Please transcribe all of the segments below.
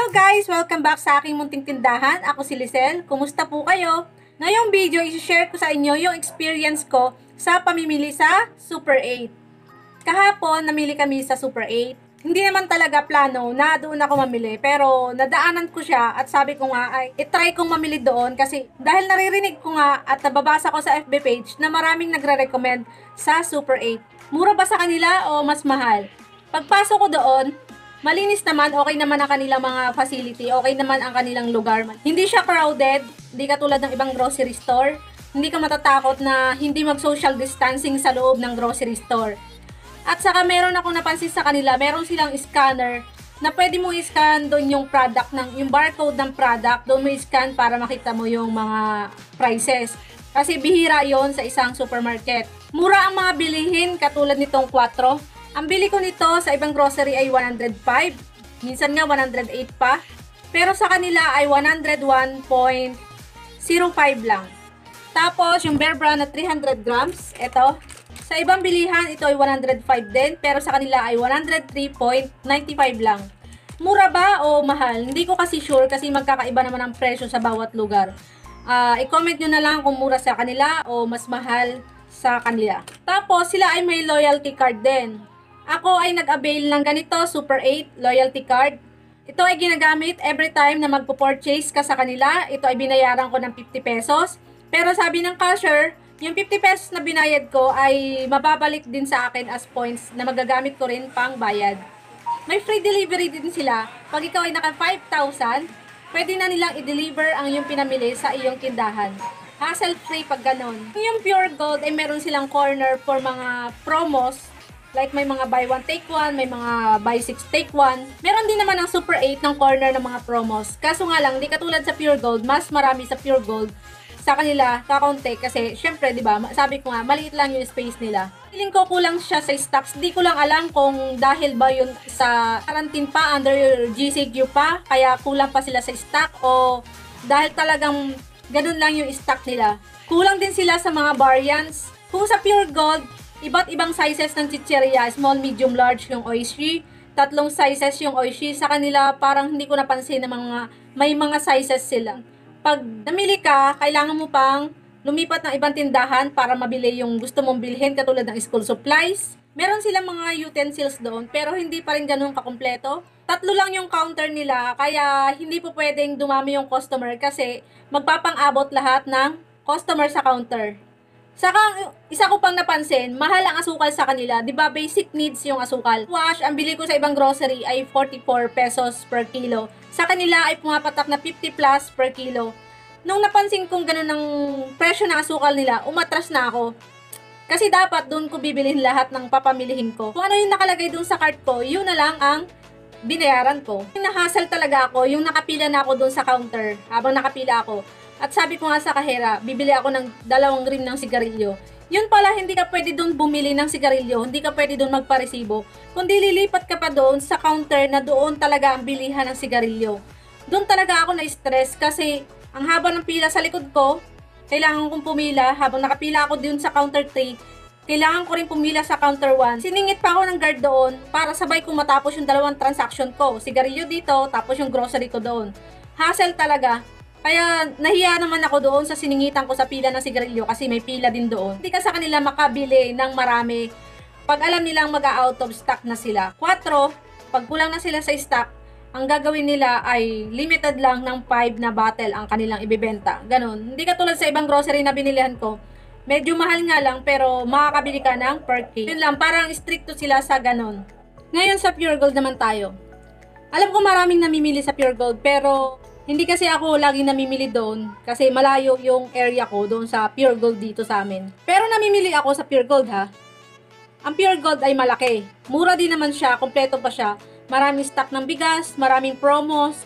Hello guys! Welcome back sa aking munting tindahan. Ako si Lisel. Kumusta po kayo? Ngayong video, i-share ko sa inyo yung experience ko sa pamimili sa Super 8. Kahapon, namili kami sa Super 8. Hindi naman talaga plano na doon ako mamili, pero nadaanan ko siya at sabi ko nga ay itry kong mamili doon kasi dahil naririnig ko nga at nababasa ko sa FB page na maraming nagre-recommend sa Super 8. Mura ba sa kanila o mas mahal? Pagpasok ko doon, malinis naman, okay naman ang kanilang mga facility, okay naman ang kanilang lugar. Hindi siya crowded, hindi katulad ng ibang grocery store. Hindi ka matatakot na hindi mag-social distancing sa loob ng grocery store. At saka meron ako napansin sa kanila, meron silang scanner na pwede mo i-scan doon yung product, yung barcode ng product, doon mo i-scan para makita mo yung mga prices. Kasi bihira yon sa isang supermarket. Mura ang mga bilihin katulad nitong 4. Ang bili ko nito sa ibang grocery ay 105. Minsan nga 108 pa. Pero sa kanila ay 101.05 lang. Tapos yung Bear Brand na 300 grams. Ito. Sa ibang bilihan ito ay 105 din. Pero sa kanila ay 103.95 lang. Mura ba o mahal? Hindi ko kasi sure kasi magkakaiba naman ang presyo sa bawat lugar. I-comment nyo na lang kung mura sa kanila o mas mahal sa kanila. Tapos sila ay may loyalty card din. Ako ay nag-avail ng ganito, Super 8 loyalty card. Ito ay ginagamit every time na magpo-purchase ka sa kanila. Ito ay binayaran ko ng 50 pesos. Pero sabi ng cashier, yung 50 pesos na binayad ko ay mababalik din sa akin as points na magagamit ko rin pang bayad. May free delivery din sila. Pag ikaw ay naka 5,000, pwede na nilang i-deliver ang iyong pinamili sa iyong tindahan. Hassle-free pag ganon. Yung Pure Gold ay meron silang corner for mga promos. Like may mga buy 1 take 1, may mga buy 6 take 1. Meron din naman ang Super 8 ng corner ng mga promos. Kaso nga lang, di katulad sa Pure Gold, mas marami sa Pure Gold sa kanila kakaunti kasi syempre, di ba, sabi ko nga, maliit lang yung space nila. Feeling ko kulang siya sa stocks. Di ko lang alam kung dahil ba yun sa quarantine pa, under GCQ pa, kaya kulang pa sila sa stock o dahil talagang ganun lang yung stock nila. Kulang din sila sa mga variants. Kung sa Pure Gold, iba't ibang sizes ng chicheria, small, medium, large yung oishi. 3 sizes yung oishi. Sa kanila, parang hindi ko napansin na may mga sizes sila. Pag namili ka, kailangan mo pang lumipat ng ibang tindahan para mabili yung gusto mong bilhin katulad ng school supplies. Meron silang mga utensils doon, pero hindi pa rin ganun kakumpleto. 3 lang yung counter nila, kaya hindi po pwedeng dumami yung customer kasi magpapang-abot lahat ng customer sa counter. Saka, isa ko pang napansin, mahal ang asukal sa kanila. Diba basic needs yung asukal? Wash, ang bili ko sa ibang grocery ay 44 pesos per kilo. Sa kanila ay pumapatak na 50 plus per kilo. Nung napansin kong ganun ang presyo ng asukal nila, umatras na ako. Kasi dapat doon ko bibilhin lahat ng papamilihin ko. Kung ano yung nakalagay doon sa cart ko, yun na lang ang binayaran ko. Yung nahassle talaga ako, yung nakapila na ako doon sa counter habang nakapila ako. At sabi ko nga sa kahera, bibili ako ng 2 rim ng sigarilyo. Yun pala, hindi ka pwede doon bumili ng sigarilyo, hindi ka pwede doon magparesibo. Kundi lilipat ka pa doon sa counter na doon talaga ang bilihan ng sigarilyo. Doon talaga ako na-stress kasi ang haba ng pila sa likod ko, kailangan kong pumila. Habang nakapila ako doon sa counter 3, kailangan ko rin pumila sa counter 1. Siningit pa ako ng guard doon para sabay kong matapos yung 2 transaction ko. Sigarilyo dito, tapos yung grocery ko doon. Hassle talaga. Kaya nahiya naman ako doon sa siningitan ko sa pila ng sigarilyo kasi may pila din doon. Hindi ka sa kanila makabili ng marami pag alam nilang mag-out of stock na sila. 4, pag kulang na sila sa stock, ang gagawin nila ay limited lang ng 5 na bottle ang kanilang ibebenta. Ganon. Hindi katulad sa ibang grocery na binilihan ko. Medyo mahal nga lang pero makakabili ka ng per case. Yun lang, parang stricto sila sa ganon. Ngayon sa Pure Gold naman tayo. Alam ko maraming namimili sa Pure Gold pero hindi kasi ako lagi namimili doon kasi malayo yung area ko doon sa Pure Gold dito sa amin. Pero namimili ako sa Pure Gold ha. Ang Pure Gold ay malaki. Mura din naman siya, kompleto pa siya. Maraming stock ng bigas, maraming promos.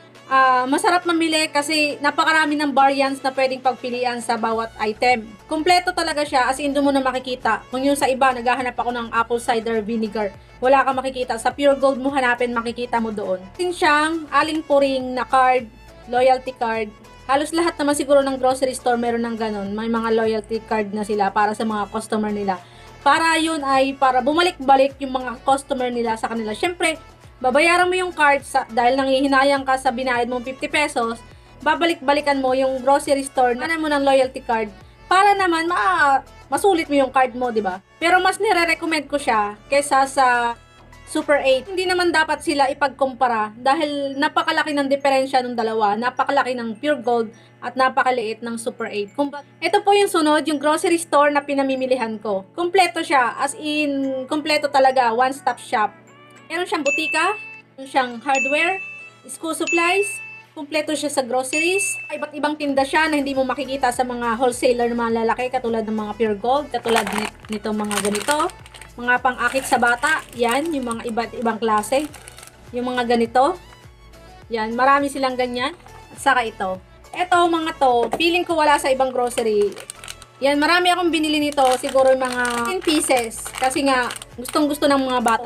Masarap mamili kasi napakarami ng variants na pwedeng pagpilian sa bawat item. Kompleto talaga siya as in doon mo na makikita. Kung yung sa iba, naghahanap ako ng apple cider vinegar. Wala kang makikita. Sa Pure Gold mo hanapin, makikita mo doon. Tin siyang aling puring na card, loyalty card. Halos lahat naman siguro ng grocery store meron ng ganon. May mga loyalty card na sila para sa mga customer nila. Para yun ay para bumalik-balik yung mga customer nila sa kanila. Syempre, babayaran mo yung card dahil nanghihinayang ka sa binayad mong 50 pesos, babalik-balikan mo yung grocery store na mo ng loyalty card para naman masulit mo yung card mo, di ba? Pero mas nire-recommend ko siya kaysa sa Super 8. Hindi naman dapat sila ipagkumpara dahil napakalaki ng diferensya ng dalawa. Napakalaki ng Pure Gold at napakaliit ng Super 8. Ito po yung sunod, yung grocery store na pinamimilihan ko. Kompleto siya, as in, kompleto talaga, one-stop shop. Meron siyang butika, meron siyang hardware, school supplies, kompleto siya sa groceries. Iba't ibang tinda siya na hindi mo makikita sa mga wholesaler na mga lalaki katulad ng mga Pure Gold, katulad nito mga ganito. Mga pang-akit sa bata, yan, yung mga iba't ibang klase. Yung mga ganito, yan, marami silang ganyan. At saka ito. Ito, mga to, feeling ko wala sa ibang grocery. Yan, marami akong binili nito, siguro yung mga 10 pieces. Kasi nga, gustong-gusto ng mga bata.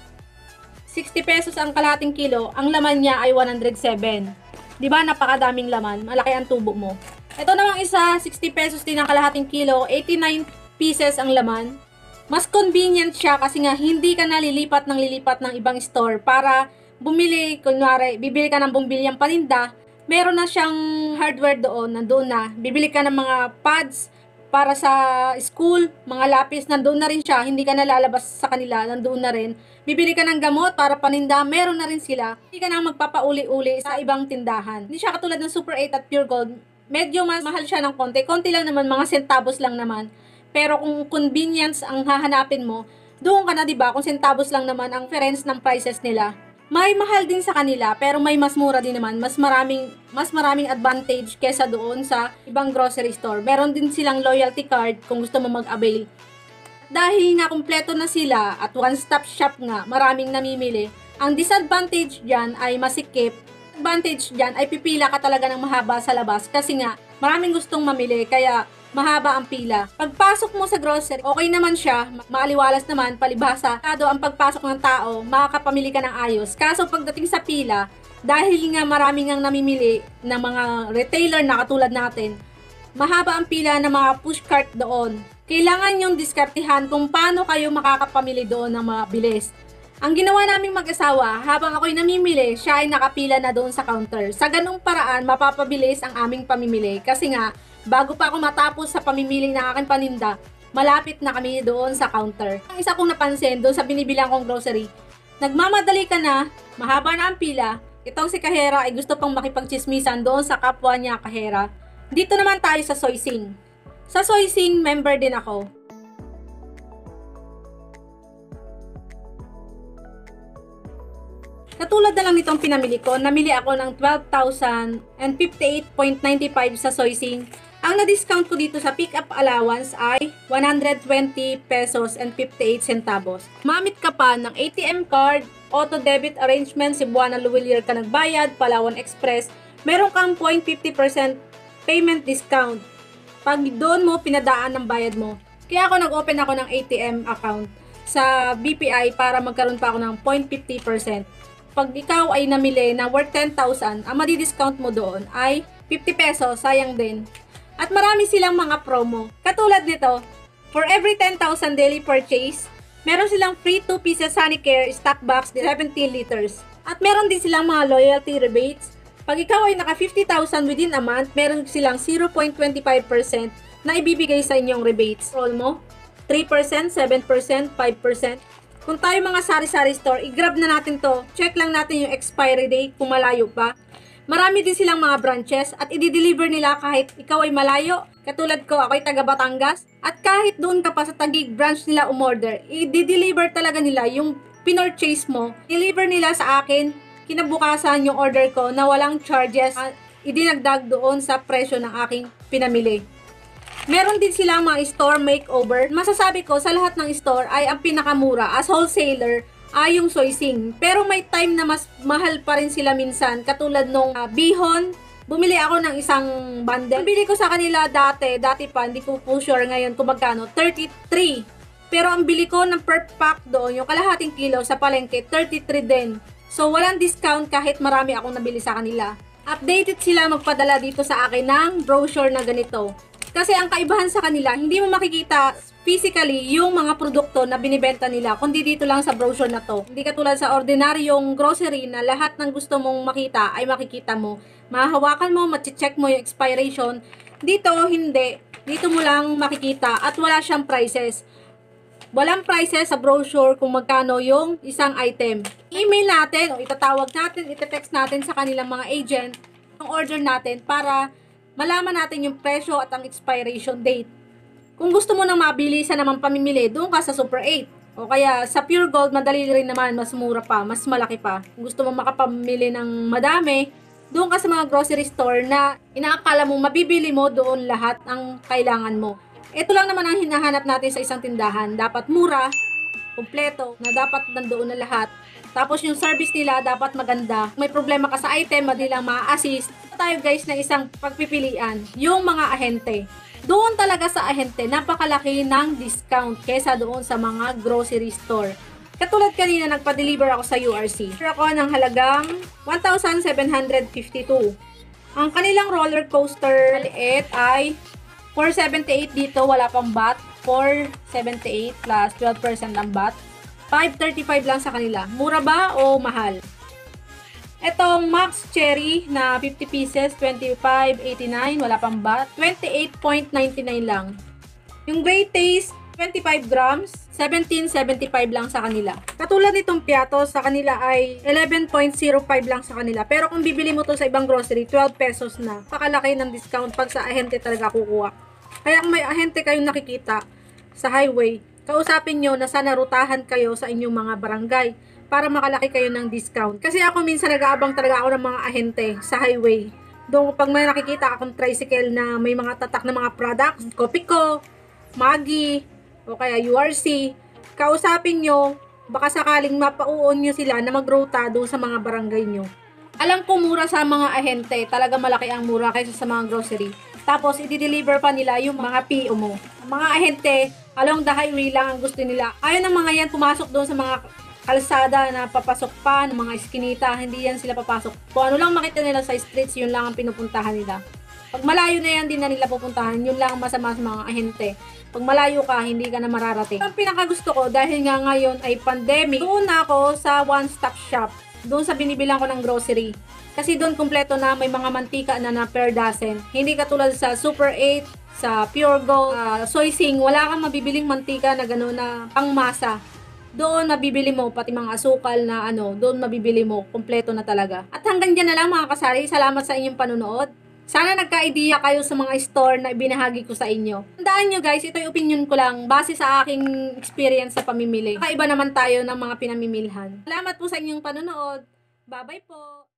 60 pesos ang kalahating kilo, ang laman niya ay 107. Diba, napakadaming laman, malaki ang tubo mo. Ito namang isa, 60 pesos din ang kalahating kilo, 89 pieces ang laman. Mas convenient siya kasi nga hindi ka nalilipat ng ibang store para bumili, kunwari, bibili ka ng bumbilyang paninda, meron na siyang hardware doon, nandoon na. Bibili ka ng mga pads para sa school, mga lapis, nandoon na rin siya, hindi ka nalalabas sa kanila, nandoon na rin. Bibili ka ng gamot para paninda, meron na rin sila. Hindi ka na magpapauli-uli sa ibang tindahan. Hindi siya katulad ng Super 8 at Pure Gold. Medyo mas mahal siya ng konti. Konti lang naman, mga centavos lang naman. Pero kung convenience ang hahanapin mo, doon ka na, 'di ba? Kung centavos lang naman ang difference ng prices nila. May mahal din sa kanila, pero may mas mura din naman. Mas maraming advantage kesa doon sa ibang grocery store. Meron din silang loyalty card kung gusto mo mag-avail. Dahil nga kumpleto na sila at one-stop shop nga, maraming namimili. Ang disadvantage diyan ay masikip. Advantage diyan ay pipila ka talaga ng mahaba sa labas kasi nga maraming gustong mamili kaya mahaba ang pila. Pagpasok mo sa grocery, okay naman siya, maaliwalas naman, palibhasa. Ang pagpasok ng tao, makakapamili ka ng ayos. Kaso pagdating sa pila, dahil nga maraming ang namimili ng mga retailer na katulad natin, mahaba ang pila ng mga push cart doon. Kailangan yung diskartihan kung paano kayo makakapamili doon ng mga bilis. Ang ginawa naming mag-asawa, habang ako'y namimili, siya ay nakapila na doon sa counter. Sa ganung paraan, mapapabilis ang aming pamimili. Kasi nga, bago pa ako matapos sa pamimili ng aking paninda, malapit na kami doon sa counter. Ang isa kong napansin doon sa binibilang kong grocery, nagmamadali ka na, mahaba na ang pila, itong si kahera ay gusto pang makipagchismisan doon sa kapwa niya kahera. Dito naman tayo sa Soysing. Sa Soysing, member din ako. Katulad na lang nitong pinamili ko, namili ako ng 12,058.95 sa Soysing. Ang na-discount ko dito sa pick-up allowance ay 120 pesos and 58 centavos. Mamit ka pa ng ATM card, auto debit arrangement, Cebuana Luwilier ka nagbayad, Palawan Express, meron kang 0.50% payment discount. Pag doon mo pinadaan ng bayad mo. Kaya ako nag-open ako ng ATM account sa BPI para magkaroon pa ako ng 0.50%. Pag ikaw ay namili na worth 10,000, ang madi-discount mo doon ay 50 pesos, sayang din. At marami silang mga promo. Katulad nito, for every 10,000 daily purchase, meron silang free 2 pieces Sonicare stock box 17 liters. At meron din silang mga loyalty rebates. Pag ikaw ay naka 50,000 within a month, meron silang 0.25% na ibibigay sa inyong rebates. Roll mo, 3%, 7%, 5%. Kung tayo mga sari-sari store, i-grab na natin to. Check lang natin yung expiry date kung malayo pa. Marami din silang mga branches at i-deliver nila kahit ikaw ay malayo. Katulad ko, ako ay taga Batangas. At kahit doon ka pa sa Taguig branch nila umorder, i-deliver talaga nila yung pinorchase mo. Deliver nila sa akin, kinabukasan yung order ko na walang charges. Idinagdag doon sa presyo ng aking pinamili. Meron din silang mga store makeover. Masasabi ko sa lahat ng store ay ang pinakamura as wholesaler ay yung Soysing. Pero may time na mas mahal pa rin sila minsan. Katulad nung Bihon, bumili ako ng isang bundle. Bili ko sa kanila dati pa, hindi ko po sure ngayon kung magkano, 33. Pero ang bili ko ng per pack doon, yung kalahating kilo sa palengke, 33 din. So walang discount kahit marami akong nabili sa kanila. Updated sila magpadala dito sa akin ng brochure na ganito. Kasi ang kaibahan sa kanila, hindi mo makikita physically yung mga produkto na binibenta nila, kundi dito lang sa brochure na to. Hindi katulad sa ordinaryong grocery na lahat ng gusto mong makita ay makikita mo. Mahahawakan mo, check mo yung expiration. Dito, hindi. Dito mo lang makikita at wala siyang prices. Walang prices sa brochure kung magkano yung isang item. Email natin o itatawag natin, itetext natin sa kanilang mga agent ang order natin para malaman natin yung presyo at ang expiration date. Kung gusto mo nang mabilisan naman pamimili, doon ka sa Super 8. O kaya sa Pure Gold, madali rin naman, mas mura pa, mas malaki pa. Kung gusto mo makapamili ng madami, doon ka sa mga grocery store na inaakala mo mabibili mo doon lahat ang kailangan mo. Ito lang naman ang hinahanap natin sa isang tindahan. Dapat mura, kumpleto, na dapat nandoon na lahat. Tapos yung service nila dapat maganda. May problema ka sa item, madali lang ma-assist. Tayo guys na isang pagpipilian, yung mga ahente. Doon talaga sa ahente, napakalaki ng discount kesa doon sa mga grocery store. Katulad kanina, nagpa-deliver ako sa URC. Ako ng halagang 1,752. Ang kanilang roller coaster maliit ay 478 dito, wala pang VAT. 478 plus 12% ang VAT. 535 lang sa kanila. Mura ba o mahal? Etong Max Cherry na 50 pieces, 25.89, wala pang VAT. 28.99 lang. Yung Great Taste, 25 grams, 17.75 lang sa kanila. Katulad nitong piato, sa kanila ay 11.05 lang sa kanila. Pero kung bibili mo to sa ibang grocery, 12 pesos na. Pakalaki ng discount pag sa ahente talaga kukuha. Kaya kung may ahente kayong nakikita sa highway, kausapin nyo na sana rutahan kayo sa inyong mga barangay para makalaki kayo ng discount. Kasi ako minsan nag-aabang talaga ako ng mga ahente sa highway. Doon pag may nakikita akong tricycle na may mga tatak na mga products, Kopiko, Maggi, o kaya URC, kausapin nyo, baka sakaling mapauon nyo sila na magruta doon sa mga barangay nyo. Alam ko mura sa mga ahente, talaga malaki ang mura kaysa sa mga grocery. Tapos, i-deliver pa nila yung mga PO mo. Ang mga ahente, along the highway lang ang gusto nila. Ayaw ng mga yan pumasok doon sa mga kalsada na papasok pa, ng mga iskinita, hindi yan sila papasok. Kung ano lang makita nila sa streets, yun lang ang pinupuntahan nila. Pag malayo na yan, din na nila pupuntahan, yun lang ang masama sa mga ahente. Pag malayo ka, hindi ka na mararating. Ang pinakagusto ko, dahil nga ngayon ay pandemic, doon ako sa one-stop shop. Doon sa binibilang ko ng grocery. Kasi doon kumpleto na, may mga mantika na per dozen. Hindi katulad sa Super 8, sa Pure Gold, Soysing, wala kang mabibiling mantika na gano'n na pangmasa. Doon mabibili mo, pati mga asukal na doon mabibili mo, kumpleto na talaga. At hanggang dyan na lang mga kasari, salamat sa inyong panunood. Sana nagka-idea kayo sa mga store na ibinahagi ko sa inyo. Tandaan nyo guys, ito yung opinion ko lang base sa aking experience sa pamimili. Kakaiba naman tayo ng mga pinamimilhan. Salamat po sa inyong panunood. Bye-bye po!